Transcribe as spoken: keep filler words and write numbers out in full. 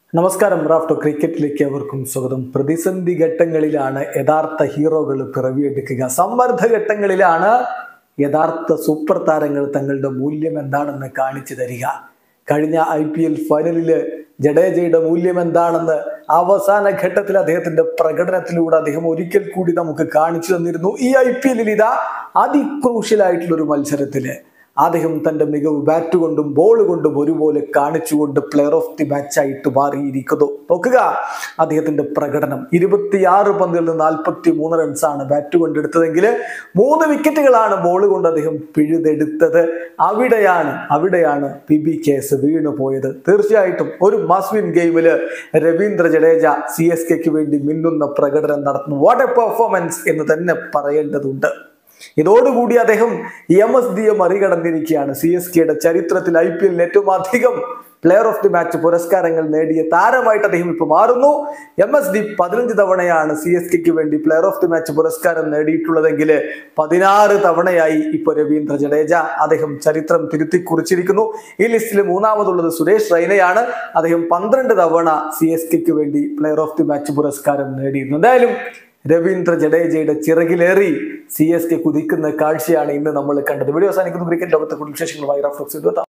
നമസ്കാരം. റാഫ്റ്റോ ക്രിക്കറ്റിലേക്ക് അവർക്കും സ്വാഗതം. പ്രതിസന്ധി ഘട്ടങ്ങളിലാണ് യഥാർത്ഥ ഹീറോകൾ പിറവിയെടുക്കുക. സമ്മർദ്ദ ഘട്ടങ്ങളിലാണ് യഥാർത്ഥ സൂപ്പർ താരങ്ങൾ തങ്ങളുടെ മൂല്യം എന്താണെന്ന് കാണിച്ചു തരിക. കഴിഞ്ഞ ഐ പി എൽ ഫൈനലില് ജഡേജയുടെ മൂല്യം എന്താണെന്ന് അവസാന ഘട്ടത്തിൽ അദ്ദേഹത്തിന്റെ പ്രകടനത്തിലൂടെ അദ്ദേഹം ഒരിക്കൽ കൂടി നമുക്ക് കാണിച്ചു തന്നിരുന്നു. ഈ ഐ പി എല്ലിൽ ഇതാ അതിക്രൂഷ്യലായിട്ടുള്ള ഒരു മത്സരത്തില് അദ്ദേഹം തന്റെ മികവ് ബാറ്റ് കൊണ്ടും ബോൾ കൊണ്ടും ഒരുപോലെ കാണിച്ചുകൊണ്ട് പ്ലെയർ ഓഫ് ദി മാച്ച് ആയിട്ട് മാറിയിരിക്കുന്നു. നോക്കുക അദ്ദേഹത്തിന്റെ പ്രകടനം. ഇരുപത്തിയാറ് പന്തുകളിൽ നിന്ന് നാൽപ്പത്തി മൂന്ന് റൺസാണ് ബാറ്റ് കൊണ്ടെടുത്തതെങ്കിൽ മൂന്ന് വിക്കറ്റുകളാണ് ബോൾ കൊണ്ട് അദ്ദേഹം പിഴുതെടുത്തത്. അവിടെയാണ് അവിടെയാണ് പി ബി കേസ് വീണു പോയത്. തീർച്ചയായിട്ടും ഒരു മസ്റ്റ് വിൻ ഗെയിമില് രവീന്ദ്ര ജഡേജ സി എസ് കെക്ക് വേണ്ടി മിന്നുന്ന പ്രകടനം നടത്തുന്നു. വാട്ട് എ പെർഫോമൻസ് എന്ന് തന്നെ പറയേണ്ടതുണ്ട്. ഇതോടുകൂടി അദ്ദേഹം എം എസ് ഡിയെ മറികടന്നിരിക്കുകയാണ്. സി എസ് കെയുടെ ചരിത്രത്തിൽ ഐ പി എല്ലിൽ ഏറ്റവും അധികം പ്ലെയർ ഓഫ് ദി മാച്ച് പുരസ്കാരങ്ങൾ നേടിയ താരമായിട്ട് അദ്ദേഹം ഇപ്പൊ മാറുന്നു. എം എസ് ഡി പതിനഞ്ച് തവണയാണ് സി എസ് കെക്ക് വേണ്ടി പ്ലെയർ ഓഫ് ദി മാച്ച് പുരസ്കാരം നേടിയിട്ടുള്ളതെങ്കിൽ പതിനാറ് തവണയായി ഇപ്പൊ രവീന്ദ്ര ജഡേജ അദ്ദേഹം ചരിത്രം തിരുത്തി കുറിച്ചിരിക്കുന്നു. ഈ ലിസ്റ്റിൽ മൂന്നാമതുള്ളത് സുരേഷ് റൈനയാണ്. അദ്ദേഹം പന്ത്രണ്ട് തവണ സി എസ് കെക്ക് വേണ്ടി പ്ലെയർ ഓഫ് ദി മാച്ച് പുരസ്കാരം നേടിയിരുന്നു. എന്തായാലും രവീന്ദ്ര ജഡേജയുടെ ചിറകിലേറി സി എസ് കെ കുതിക്കുന്ന കാഴ്ചയാണ് ഇന്ന് നമ്മൾ കണ്ടത്. വീഡിയോ അവസാനിക്കുന്നു. ക്രിക്കറ്റ് ലോകത്തെ കൂടുതൽ വിശേഷങ്ങളുമായി റാഫ്റ്റോ